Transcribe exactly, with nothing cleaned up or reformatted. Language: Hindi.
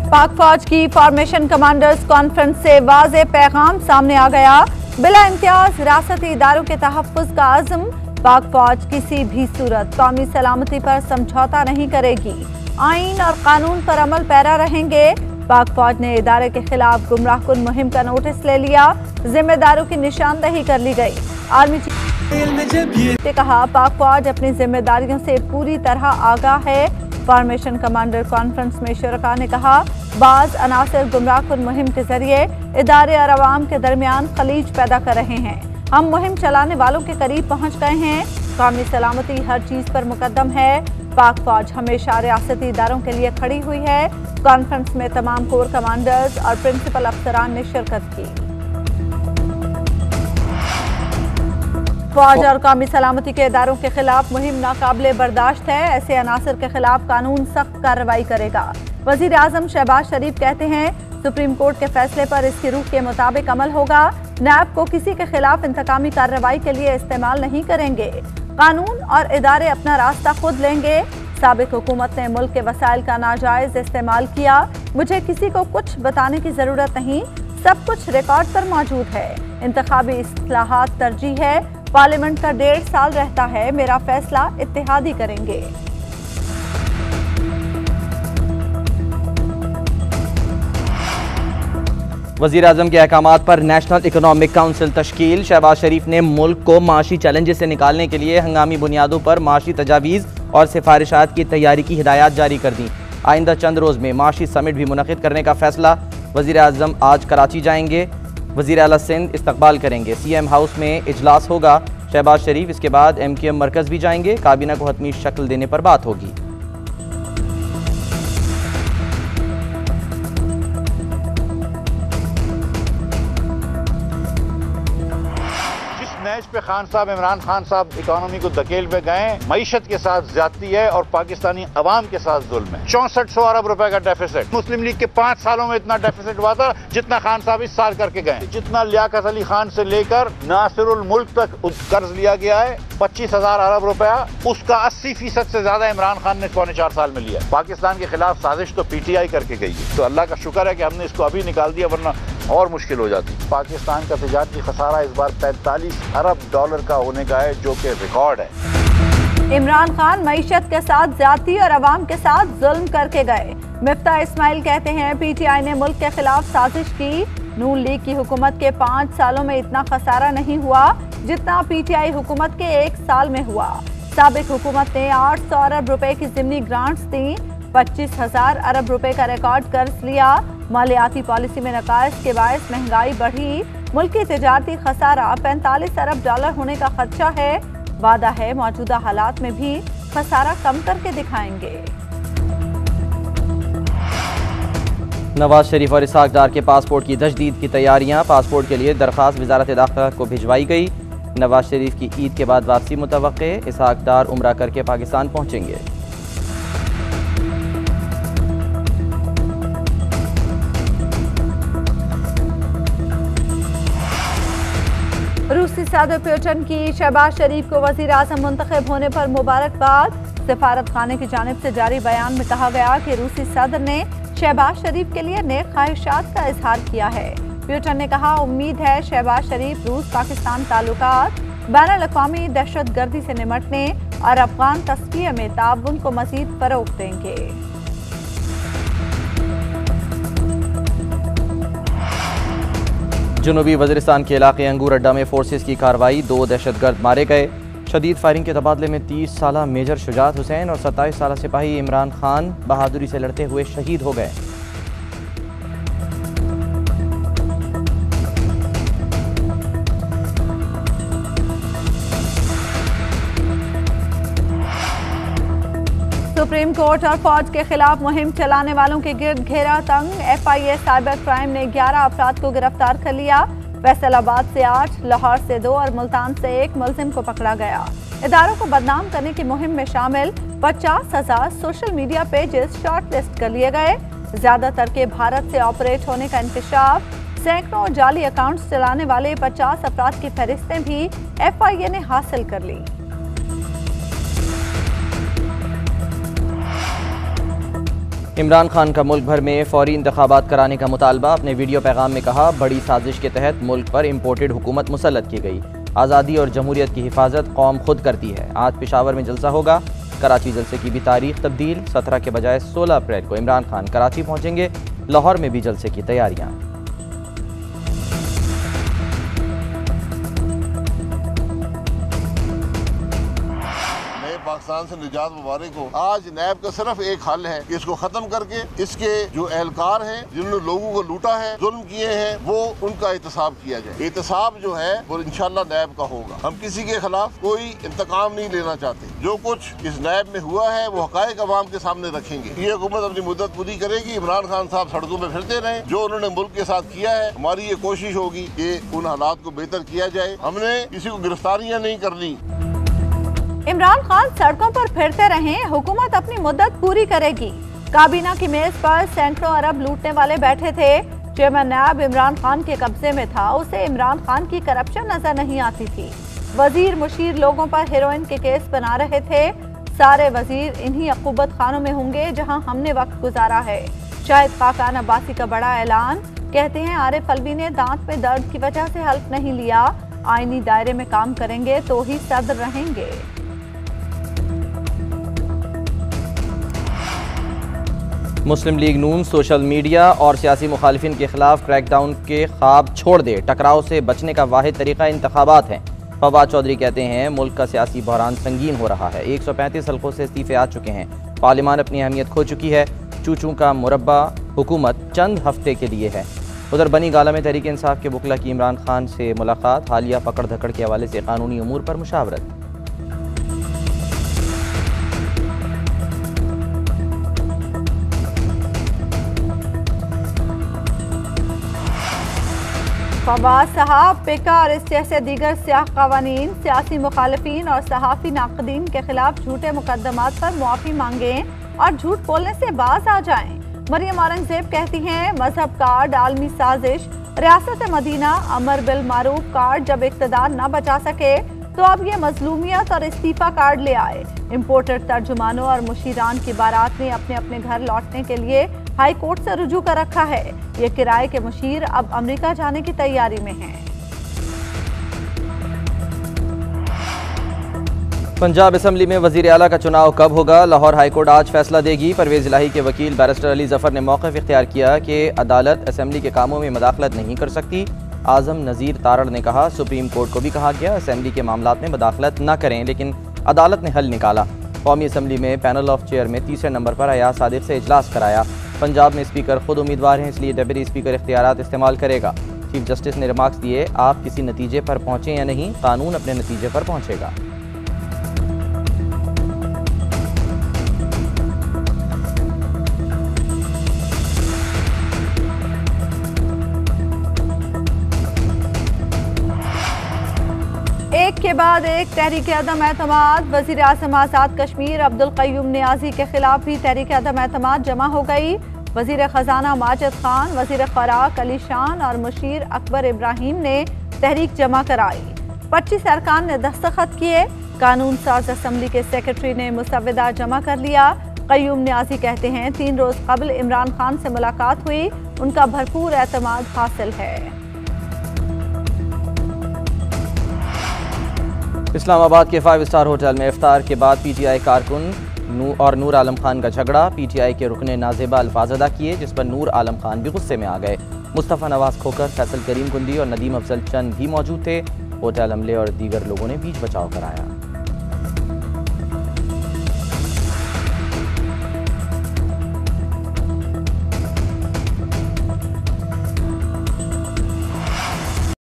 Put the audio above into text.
पाक फौज की फॉर्मेशन कमांडर्स कॉन्फ्रेंस से वाज़ेह पैगाम सामने आ गया। बिला इम्तियाज रियासती इदारों के तहफ़्फ़ुज़ का अज़्म। पाक फौज किसी भी सूरत कौमी सलामती पर समझौता नहीं करेगी। आइन और कानून पर अमल पैरा रहेंगे। पाक फौज ने इदारे के खिलाफ गुमराह कुन मुहिम का नोटिस ले लिया। जिम्मेदारों की निशानदही कर ली गई। आर्मी चीफ ने कहा, पाक फौज अपनी जिम्मेदारियों से पूरी तरह आगाह है। फॉर्मेशन कमांडर कॉन्फ्रेंस में शुरका ने कहा, बाज अनासर गुमराह कुन मुहिम के जरिए इदारे और अवाम के दरमियान खलीज पैदा कर रहे हैं। हम मुहिम चलाने वालों के करीब पहुंच गए हैं। कौमी सलामती हर चीज पर मुकद्दम है। पाक फौज हमेशा रियासती इदारों के लिए खड़ी हुई है। कॉन्फ्रेंस में तमाम कोर कमांडर्स और प्रिंसिपल अफसरान ने शिरकत की। फौज और कौमी सलामती के इदारों के खिलाफ मुहिम नाकाबिले बर्दाश्त है। ऐसे अनासर के खिलाफ कानून सख्त कार्रवाई करेगा। वजीर आजम शहबाज शरीफ कहते हैं, सुप्रीम कोर्ट के फैसले पर इसकी रूह के मुताबिक अमल होगा। नैब को किसी के खिलाफ इंतकामी कार्रवाई के लिए इस्तेमाल नहीं करेंगे। कानून और इदारे अपना रास्ता खुद लेंगे। साबिक हुकूमत ने मुल्क के वसाइल का नाजायज इस्तेमाल किया। मुझे किसी को कुछ बताने की जरूरत नहीं, सब कुछ रिकॉर्ड पर मौजूद है। इंतखाबी इस्लाहात तरजीह है। पार्लियामेंट का डेढ़ साल रहता है। मेरा फैसला इत्तेहादी करेंगे। वज़ीर आज़म के अहकामात पर नेशनल इकोनॉमिक काउंसिल तश्कील। शहबाज शरीफ ने मुल्क को माशी चैलेंजेस से निकालने के लिए हंगामी बुनियादों पर माशी तजावीज़ और सिफारिशात की तैयारी की हिदायत जारी कर दी। आइंदा चंद रोज़ में माशी समिट भी मुनक़िद करने का फैसला। वज़ीर आज़म आज कराची जाएंगे। वज़ीर आला सिंध इस्तकबाल करेंगे। सी एम हाउस में इजलास होगा। शहबाज शरीफ इसके बाद एम क्यू एम मरकज़ भी जाएंगे। काबीना को हतमी शक्ल देने पर बात होगी। मैच पे खान साहब इमरान खान साहब इकोनॉमी को धकेल पे गए। मईशत के साथ ज्यादती है और पाकिस्तानी अवाम के साथ जुल्म है। चौसठ सौ अरब रुपए का डेफिसिट। मुस्लिम लीग के पांच सालों में इतना डेफिसिट हुआ था जितना खान साहब इस साल करके गए। जितना लियाकत अली खान से लेकर नासिरुल मुल्क तक कर्ज लिया गया है पच्चीस हजार अरब रुपया, उसका अस्सी फीसद से ज्यादा इमरान खान ने पौने चार साल में लिया। पाकिस्तान के खिलाफ साजिश तो पीटीआई करके गई है। तो अल्लाह का शुक्र है कि हमने इसको अभी निकाल दिया, वरना और मुश्किल हो जाती। पाकिस्तान का तिजारती खसारा इस बार पैंतालीस अरब डॉलर का होने का है, जो कि रिकॉर्ड है। इमरान खान मईशत के साथ ज्यादती और अवाम के साथ जुल्म करके गए। मिफ्ता इस्माइल कहते हैं, पीटीआई ने मुल्क के खिलाफ साजिश की। नून लीग की हुकूमत के पाँच सालों में इतना खसारा नहीं हुआ जितना पीटीआई हुकूमत के एक साल में हुआ। साबिक हुकूमत ने आठ सौ अरब रुपए की ज़िमनी ग्रांट्स दी। पच्चीस हजार अरब रुपए का रिकॉर्ड कर्ज लिया। मालियाती पॉलिसी में नकायस के बायस महंगाई बढ़ी। मुल्की तिजारती खसारा पैंतालीस अरब डॉलर होने का खदशा है। वादा है मौजूदा हालात में भी खसारा कम करके दिखाएंगे। नवाज शरीफ और इसहाक डार के पासपोर्ट की तजदीद की तैयारियां। पासपोर्ट के लिए दरख्वास्त वजारत दाखिला को भिजवाई गई। नवाज शरीफ की ईद के बाद वापसी मुतवक्के। इसहाक डार उम्रा करके पाकिस्तान पहुंचेंगे। रूसी सदर पुतिन की शहबाज शरीफ को वजीर आज़म मुंतखब होने पर मुबारकबाद। सफारत खाने की जानिब से जारी बयान में कहा गया कि रूसी सदर ने शहबाज शरीफ के लिए नेक ख्वाहिशात का इजहार किया है। पुतिन ने कहा, उम्मीद है शहबाज शरीफ रूस पाकिस्तान ताल्लुकात, बैनुल-अक़वामी दहशत गर्दी से निमटने और अफगान तस्फिया में ताउन को मजीद फरोग देंगे। जनूबी वज़ीरिस्तान के इलाके अंगूर अड्डा में फोर्सेस की कार्रवाई। दो दहशतगर्द मारे गए। शदीद फायरिंग के तबादले में तीस साला मेजर शुजात हुसैन और सत्ताईस साला सिपाही इमरान खान बहादुरी से लड़ते हुए शहीद हो गए। सुप्रीम कोर्ट और फौज के खिलाफ मुहिम चलाने वालों के गिर्द घेरा तंग। F I A cyber crime ने ग्यारह अफराद को गिरफ्तार कर लिया। फैसलाबाद से आठ, लाहौर से दो और मुल्तान से एक मुलजिम को पकड़ा गया। इदारों को बदनाम करने की मुहिम में शामिल पचास हजार social media pages shortlist कर लिए गए। ज्यादातर के भारत से ऑपरेट होने का इंकशाफ। सैकड़ों जाली अकाउंट्स चलाने वाले पचास अफराद की फहरिस्तें भी एफ आई ए ने हासिल कर ली। इमरान खान का मुल्क भर में फौरी इंतखाबात कराने का मुतालबा। अपने वीडियो पैगाम में कहा, बड़ी साजिश के तहत मुल्क पर इम्पोर्टेड हुकूमत मुसल्लत की गई। आज़ादी और जमहूरियत की हिफाजत कौम खुद करती है। आज पेशावर में जलसा होगा। कराची जलसे की भी तारीख तब्दील, सत्रह के बजाय सोलह अप्रैल को इमरान खान कराची पहुंचेंगे। लाहौर में भी जलसे की तैयारियां। पाकिस्तान से निजात मुबारक हो। आज नैब का सिर्फ एक हल है कि इसको खत्म करके इसके जो एहलकार हैं जिन्होंने लोगों को लूटा है, जुल्म किए हैं, वो उनका एहतसाब किया जाए। एहतसाब जो है वो इंशाल्लाह नैब का होगा। हम किसी के खिलाफ कोई इंतकाम नहीं लेना चाहते। जो कुछ इस नैब में हुआ है वो हकायक अवाम के सामने रखेंगे। ये हुकूमत अपनी मुद्दत पूरी करेगी। इमरान खान साहब सड़कों में फिरते रहे। जो उन्होंने मुल्क के साथ किया है, हमारी ये कोशिश होगी कि उन हालात को बेहतर किया जाए। हमने किसी को गिरफ्तारियाँ नहीं करनी। इमरान खान सड़कों पर फिरते रहें, हुकूमत अपनी मुद्दत पूरी करेगी। काबीना की मेज पर सैकड़ों अरब लूटने वाले बैठे थे। चेयरमैन नैब इमरान खान के कब्जे में था। उसे इमरान खान की करप्शन नजर नहीं आती थी। वजीर मुशीर लोगों पर हेरोइन के केस बना रहे थे। सारे वजीर इन्हीं अकूबत खानों में होंगे जहां हमने वक्त गुजारा है। शाहिद खाकान अब्बासी का बड़ा ऐलान। कहते हैं, आरिफ अलवी ने दांत में दर्द की वजह से हल्फ नहीं लिया। आईनी दायरे में काम करेंगे तो ही सदर रहेंगे। Muslim League Noon social media और सियासी मुखालिफिन के खिलाफ क्रैकडाउन के ख्वाब छोड़ दे। टकराव से बचने का वाहिद तरीका इंतखाबात हैं। फवाद चौधरी कहते हैं, मुल्क का सियासी बहरान संगीन हो रहा है। एक सौ पैंतीस हल्कों से इस्तीफे आ चुके हैं। पार्लियामान अपनी अहमियत खो चुकी है। चूचू का मुरब्बा हुकूमत चंद हफ्ते के लिए है। उधर बनी गाला में तहरीक इंसाफ के बुकला की इमरान खान से मुलाकात। हालिया पकड़ धकड़ के हवाले से कानूनी उमूर पर मुशावरत। फवाद साहब, पिका और इस जैसे दीगर सियाह कवानीन सियासी मुखालिफिन और सहाफ़ी नाक़दीन के खिलाफ झूठे मुकदमात पर मुआफ़ी मांगें और झूठ बोलने से बाज आ जाएं। मरियम औरंगजेब कहती हैं, मजहब कार्ड आलमी साजिश, रियासत मदीना अमर बिल मारूफ कार्ड जब इक़्तिदार न बचा सके तो अब ये मजलूमियत और इस्तीफा कार्ड ले आए। इम्पोर्टेड तर्जुमानों और मुशीरान की बारात ने अपने अपने घर लौटने के लिए हाई कोर्ट से रुजू कर रखा है। ये किराए के मुशीर अब अमेरिका जाने की तैयारी में हैं। पंजाब असम्बली में वजीर आला का चुनाव कब होगा? लाहौर हाईकोर्ट आज फैसला देगी। परवेज इलाही के वकील बैरिस्टर अली जफर ने मौक़िफ़ इख्तियार किया कि अदालत असम्बली के कामों में मदाखलत नहीं कर सकती। आजम नज़ीर तारड़ ने कहा, सुप्रीम कोर्ट को भी कहा गया असम्बली के मामलात में मदाखलत न करें, लेकिन अदालत ने हल निकाला। कौमी असम्बली में पैनल ऑफ चेयर में तीसरे नंबर पर अयाज सादिक से इजलास कराया। पंजाब में स्पीकर खुद उम्मीदवार हैं, इसलिए डेप्यूटी स्पीकर इख्तियारात इस्तेमाल करेगा। चीफ जस्टिस ने रिमार्क्स दिए, आप किसी नतीजे पर पहुँचें या नहीं, कानून अपने नतीजे पर पहुँचेगा। एक के बाद एक तहरीक अदम एतमाद। वज़ीर आज़म आज़ाद कश्मीर अब्दुल क़य्यूम नियाज़ी के खिलाफ भी तहरीक अदम एतमाद जमा हो गई। वज़ीर ख़जाना माजिद खान, वज़ीर ख़ुराक अली शान और मुशीर अकबर इब्राहिम ने तहरीक जमा कराई। पच्चीस अरकान ने दस्तखत किए। कानून साज असम्बली के सेक्रेटरी ने मुसव्वदा जमा कर लिया। क़य्यूम नियाज़ी कहते हैं, तीन रोज़ कबल इमरान खान से मुलाकात हुई, उनका भरपूर एतमाद हासिल है। इस्लामाबाद के फाइव स्टार होटल में इफ्तार के बाद पीटीआई कारकुन नू और नूर आलम खान का झगड़ा। पीटीआई के रुकने नाजेबा अल्फाज अदा किए, जिस पर नूर आलम खान भी गुस्से में आ गए। मुस्तफ़ा नवाज खोकर, फैसल करीम कुंडी और नदीम अफजल चंद भी मौजूद थे। होटल अमले और दीगर लोगों ने बीच बचाव कराया।